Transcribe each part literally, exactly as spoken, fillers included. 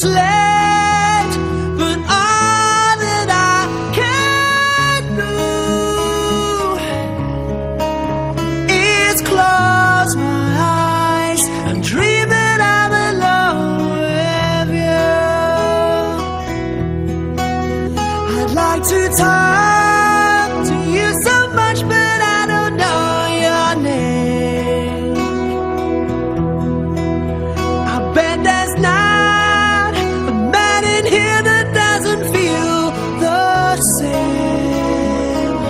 minutes left, but all that I can do is close my eyes and dream that I'm alone with you. I'd like to talk to you so much, but I don't know your name. I bet there's not a man in here that doesn't feel the same.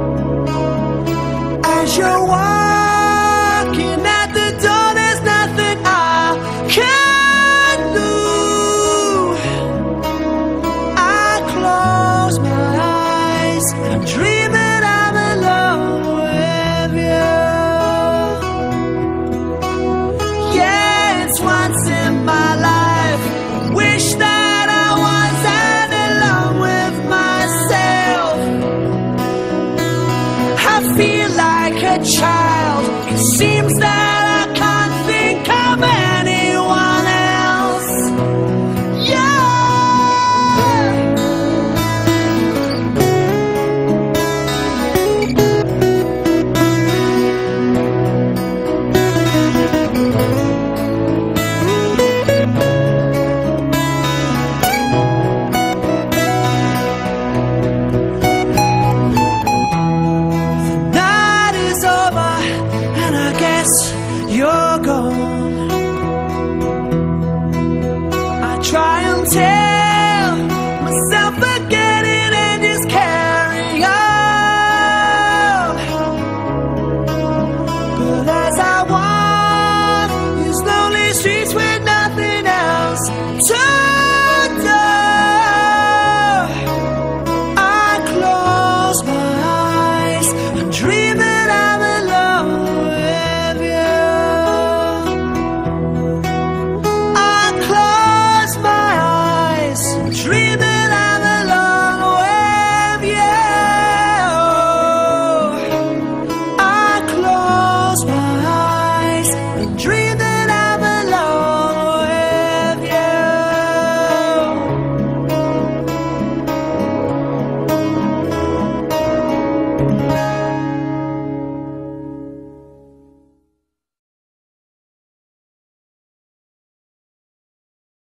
As you're walking at the door, there's nothing I can do. I close my eyes and dream that I'm alone with you. Yeah, it's once in my life. Wish that I was out alone with myself. I feel like a child. It seems that I can't think of anyone else. Yeah. Night is over and I guess you're gone. I try and tell